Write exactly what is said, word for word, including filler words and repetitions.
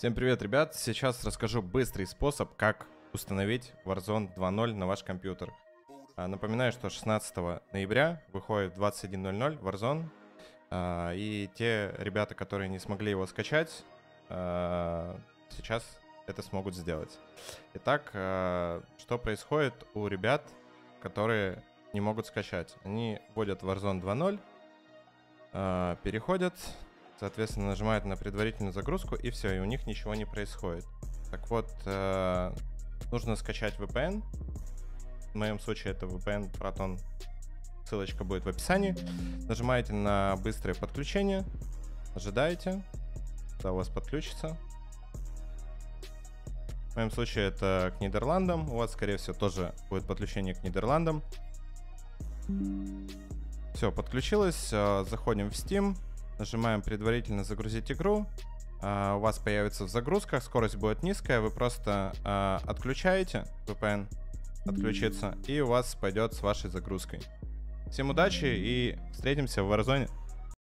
Всем привет, ребят! Сейчас расскажу быстрый способ, как установить Warzone два ноль на ваш компьютер. А, напоминаю, что шестнадцатого ноября выходит в двадцать один ноль ноль Warzone. А, и те ребята, которые не смогли его скачать, а, сейчас это смогут сделать. Итак, а, что происходит у ребят, которые не могут скачать? Они вводят Warzone два ноль, а, переходят... Соответственно, нажимают на предварительную загрузку, и все, и у них ничего не происходит. Так вот, э, нужно скачать ви пи эн. В моем случае это ви пи эн Proton. Ссылочка будет в описании. Нажимаете на быстрое подключение. Ожидаете, когда у вас подключится. В моем случае это к Нидерландам. У вас, скорее всего, тоже будет подключение к Нидерландам. Все, подключилось. Заходим в Steam. Нажимаем предварительно загрузить игру. Uh, у вас появится в загрузках, скорость будет низкая, вы просто uh, отключаете ви пи эн, отключится, и у вас пойдет с вашей загрузкой. Всем удачи и встретимся в Warzone.